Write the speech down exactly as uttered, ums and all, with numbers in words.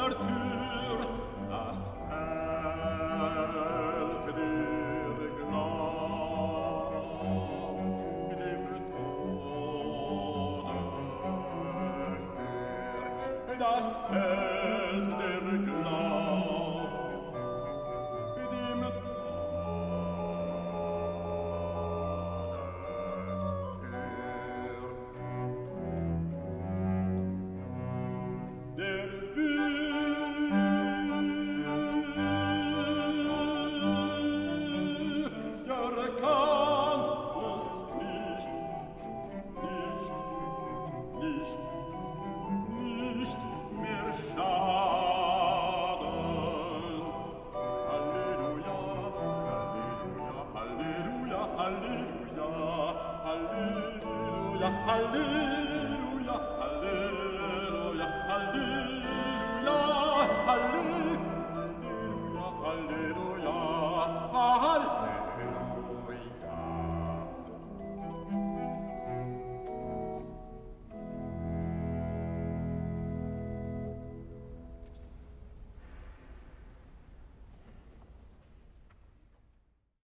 Ouvertür, das hält dir Glaub, dem Tode für, das hält dir Glaub, dem Der will, der kann uns nicht, nicht, nicht, nicht mehr schaden. Halleluja, Halleluja, Halleluja, Halleluja, Halleluja, Halleluja.